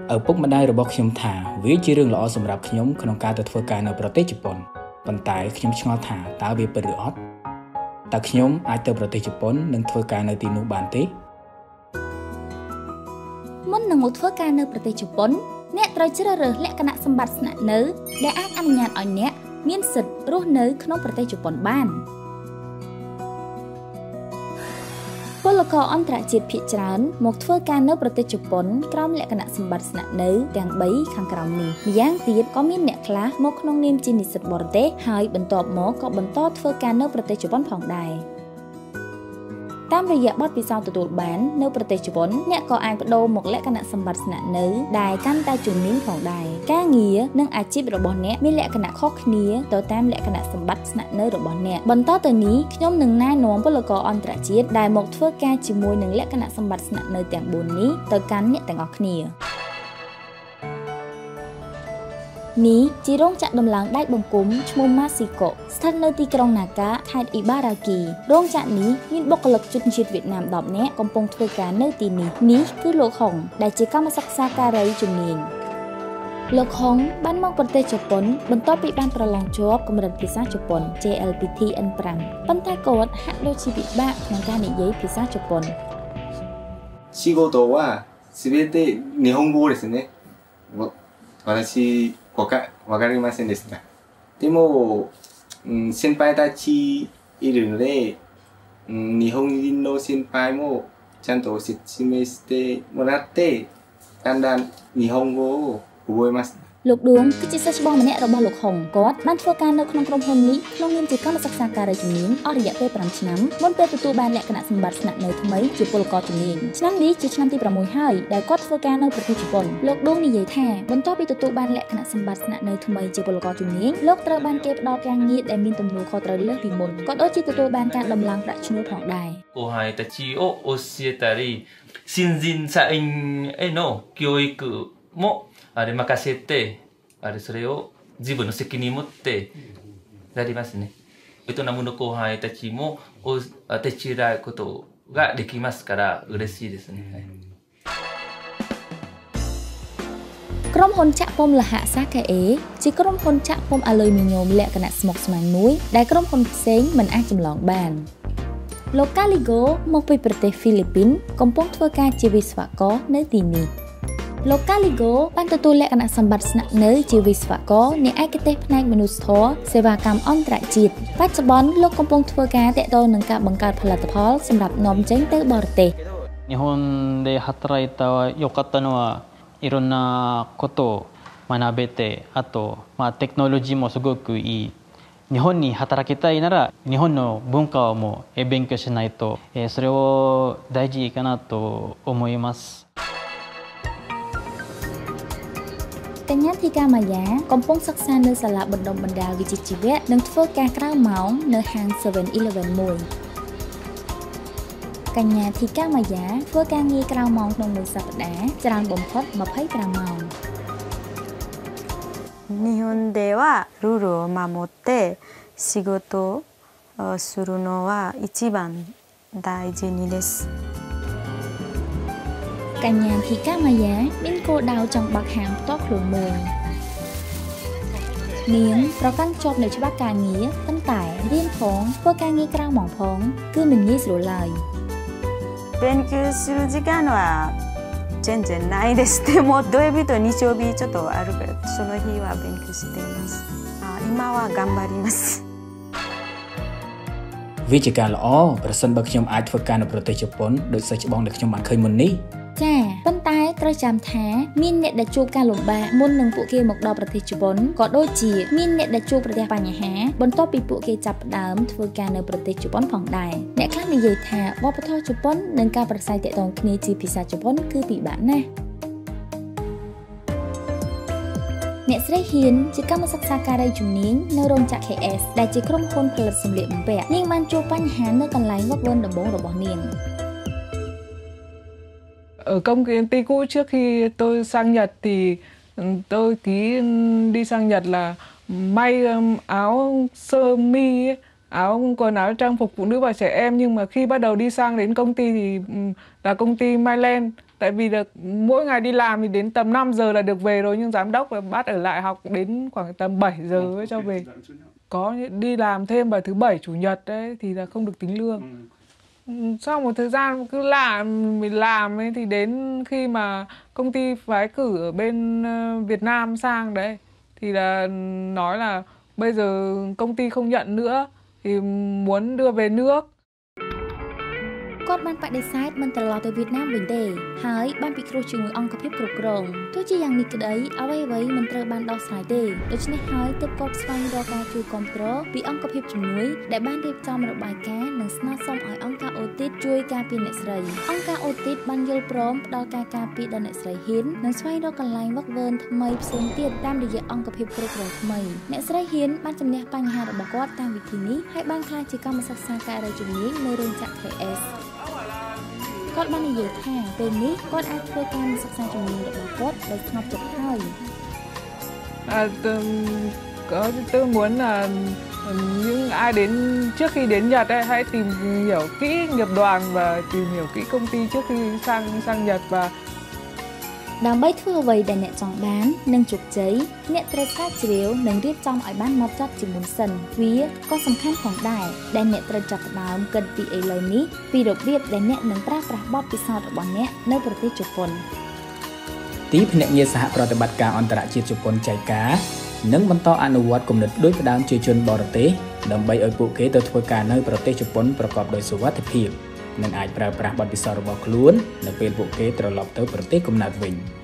ở bốc mà đai robot nhóm thả với chỉ riêng lọ sầm rạp nhóm không ca từ phơi cài ở Prote Japan vận tải nhóm chọn thả tao về bờ rửa tại nhóm ai từ Prote Japan nâng phơi cài ở tinu bản tế muốn nâng một phơi cài ở Prote Japan nè trời chưa rửa lẽ cái nát sầm bát nè nớ để ác ăn nhạt ở nè miên sệt rút nớ không Prote Japan banពលករអន្តរជាតិភាគច្រើនមកធ្វើការនៅប្រទេសជប៉ុនក្រោមលក្ខណៈសម្បត្តិស្នាក់នៅទាំង3ខាងក្រោមនេះម្យ៉ាងទៀតក៏មានអ្នកខ្លះមកក្នុងនាមជានិស្សិតបរទេសហើយបន្ទាប់មកក៏បន្តធ្វើការនៅប្រទេសជប៉ុនផងដែរតាមរយៈបទពិសោធន៍ទទួលបាននៅប្រទេសជប៉ុនអ្នកក៏អាចបដូរមកលក្ខណៈសម្បត្តិស្នាក់នៅដែលកាន់តែជំនាញផងដែរការងារនិងអាជីពរបស់អ្នកមានលក្ខណៈខុសគ្នាទៅតាមលក្ខណៈសម្បត្តិស្នាក់នៅរបស់អ្នកបន្តទៅនេះខ្ញុំនឹងណែនាំពលករអន្តរជាតិដែលមកធ្វើការជាមួយនឹងលក្ខណៈសម្បត្តិស្នាក់នៅទាំង4នេះទៅកាន់អ្នកទាំងអស់គ្នានេះជារោងចក្រដំឡើងដែកបង្គំឈ្មោះ Masiko ស្ថិតនៅទីក្រុង Naga ខេត្ត Ibaraki រោងចក្រនេះមានបុគ្គលិកជនជាតិវៀតណាម10នាក់កំពុងធ្វើការនៅទីនេះនេះគឺលោកហុងដែលជាកម្មសិក្សាការីជំនាញលោកហុងបានមកប្រទេសជប៉ុនបន្ទាប់ពីបានប្រឡងជាប់កម្រិតភាសាជប៉ុន JLPT N5 ប៉ុន្តែគាត់ហាក់ដូចជាពិបាកក្នុងការនិយាយភាសាជប៉ុន仕事は全て日本語ですね私わかりませんでした。でも、先輩たちいるので、日本人の先輩もちゃんと説明してもらって、だんだん日本語を覚えます。 លោកឌួងគឺជាសិស្សច្បងម្នាក់របស់លោកហុងគាត់បានធ្វើការនៅក្នុងក្រុមហ៊ុននេះក្នុងនាមជាកម្មសិក្សាការីជំនាញអស់រយៈពេល5ឆ្នាំមុនពេលទទួលបានលក្ខណៈសម្បត្តិស្នាក់នៅថ្មីជាពលករជំនាញឆ្នាំនេះជាឆ្នាំទី6ហើយដែលគាត់ធ្វើការនៅប្រទេសជប៉ុនលោកឌួងនិយាយថាបន្ទាប់ពីទទួលបានលក្ខណៈសម្បត្តិស្នាក់នៅថ្មីជាពលករជំនាញលោកត្រូវបានគេផ្ដល់ការងារដែលមានទំនួលខុសត្រូវលើសពីមុនក៏ដូចជាទទួលបានការដំឡើងប្រាក់ឈ្នួលផងដែរ後輩たちを教えたり新人社員への教育も任せてそれを自分の責任を持ってやりますね。ベトナムの後輩たちも手伝うことができますから嬉しいですね。 ក្រុមហ៊ុនចាក់ពុម្ពលោហៈសាកាអេជាក្រុមហ៊ុនចាក់ពុម្ពអាលុយមីញ៉ូមលក្ខណៈស្មុគស្មាញមួយដែលក្រុមហ៊ុនផ្សេងមិនអាចចម្លងបានលោកកាលីហ្គោមកពីប្រទេសហ្វីលីពីនកំពុងធ្វើការជាវិស្វករនៅទីនេះលោកកាលីហ្គោបានទទួលលក្ខណៈសម្បត្តិស្នាក់នៅជាវិស្វករនៃឯកទេសផ្នែកមនុស្សធម៌សេវាកម្មអន្តរជាតិបច្ចុប្បន្នលោកកំពុងធ្វើការទាក់ទងនឹងការបង្កើតផលិតផលសម្រាប់នាំចេញទៅបរទេស日本で働いた良かったのはいろんなことを学べてあとテクノロジーもすごくいい日本に働きたいなら日本の文化をも勉強しないとそれを大事かなと思いますកញ្ញាធីកាម៉ាយ៉ាកំពុងសិក្សានៅសាលាបណ្ដុំបណ្ដាលវិជ្ជាជីវៈនិងធ្វើការក្រៅម៉ោងនៅហាង 7-Eleven មួយកញ្ញាធីកាម៉ាយ៉ាធ្វើការងារក្រៅម៉ោងក្នុងមួយសប្តាហ៍ច្រើនបំផុត25ម៉ោង日本ではルールを守って仕事をするのは一番大事にですកញ្ញាធីកាម៉ាយ៉ាមានគោលដៅចង់បើកហាងផ្ទាល់ខ្លួនមួយនាងប្រកាន់ជាប់នៅច្បាប់ការងារប៉ុន្តែរៀនផងធ្វើការងារក្រៅម៉ោងផងគឺមិនងាយស្រួលឡើយ勉強する時間は全然ないですでも土曜日と日曜日ちょっとあるからその日は勉強しています今は頑張りますវាជាការល្អប្រសិនបើខ្ញុំអាចធ្វើការនៅប្រទេសជប៉ុនដោយសិស្សច្បងដែលខ្ញុំបានឃើញមុននេះចាប៉ុន្តែត្រូវចាំថាមានអ្នកដែលជួបការលំបាកមុននឹងពួកគេមកដល់ប្រទេសជប៉ុនក៏ដូចជាមានអ្នកដែលជួបប្រទះបញ្ហាបន្ទាប់ពីពួកគេចាប់ផ្ដើមធ្វើការនៅប្រទេសជប៉ុនផងដែរអ្នកខ្លះនិយាយថាវប្បធម៌ជប៉ុននិងការប្រាស្រ័យទាក់ទងគ្នាជាភាសាជប៉ុនគឺពិបាកណាស់អ្នកស្រីហ៊ានជាកម្មសិក្សាការីជំនាញនៅរោងចក្រ KS ដែលជាក្រុមហ៊ុនផលិតសម្លៀកបំពាក់នាងបានជួបបញ្ហានៅកន្លែងវឹកវើដំបូងរបស់នាង Ở công ty cũ trước khi tôi sang Nhật thì tôi ký đi sang Nhật là may áo sơ mi ấy, quần áo trang phục phụ nữ và trẻ em nhưng mà khi bắt đầu đi sang đến công ty thì là công ty Myland Tại vì được mỗi ngày đi làm thì đến tầm 5 giờ là được về rồi, nhưng giám đốc là bắt ở lại học đến khoảng tầm 7 giờ mới cho về. Có đi làm thêm vào thứ Bảy Chủ nhật đấy thì là không được tính lương. Sau một thời gian cứ mình làm ấy, thì đến khi mà công ty phái cử ở bên Việt Nam sang đấy thì là nói là bây giờ công ty không nhận nữa thì muốn đưa về nước. គាត់បានបដិសេធមិនត្រឡប់ទៅវៀតណាមវិញទេហើយបានពិគ្រោះជាមួយអង្គភាពគ្រប់គ្រងទោះជាយ៉ាងនេះក្តីអ្វីៗមិនត្រូវបានដោះស្រាយទេដូច្នេះហើយទើបគាត់ស្វែងរកការជួយគាំទ្រពីអង្គភាពជំនួយដែលបានរៀបចំរបាយការណ៍និងស្នើសុំឲ្យអង្គការអូទីតជួយការពារអ្នកស្រីអង្គការអូទីតបានយល់ព្រមផ្ដល់ការការពារដល់អ្នកស្រីហ៊ាននិងស្វែងរកកន្លែងវឹកវើថ្មីផ្សេងទៀតតាមរយៈអង្គភាពគ្រប់គ្រងថ្មីអ្នកស្រីហ៊ានបានជំនះបញ្ហារបស់គាត់តាមវិធីនេះហើយបានក្លាយជាកម្មសិក្សាការិយាជំនាញនៅរោងចក្រ KS គាត់បាននិយាយថាពេលនេះគាត់អាចធ្វើការសិក្សាជំនាញរបស់គាត់ដោយស្ងប់ចិត្តហើយ Tôi muốn là những ai đến trước khi đến Nhật ấy, hãy tìm hiểu kỹ nghiệp đoàn và tìm hiểu kỹ công ty trước khi sang Nhật và ដើម្បីធ្វើអ្វីដែលអ្នកចង់បាននិងជោគជ័យអ្នកត្រូវស្រាវជ្រាវនិងរៀបចំឲ្យបានហ្មត់ចត់ជាមុនសិនវាក៏សំខាន់ផងដែរដែលអ្នកត្រូវចាប់ផ្ដើមគិតពីឥឡូវនេះពីរបៀបដែលអ្នកនឹងប្រើប្រាស់បទពិសោធន៍របស់អ្នកនៅប្រទេសជប៉ុនទីភ្នាក់ងារសហប្រតិបត្តិការអន្តរជាតិជប៉ុនចៃកានឹងបន្តអនុវត្តគំនិតដូចផ្ដើមជាជនបរទេសដើម្បីឲ្យពួកគេទៅធ្វើការនៅប្រទេសជប៉ុនប្រកបដោយសុវត្ថិភាពនិងអាចប្រើប្រាស់បទពិសោធន៍របស់ខ្លួននៅពេលពួកគេត្រឡប់ទៅប្រទេសកំណើតវិញ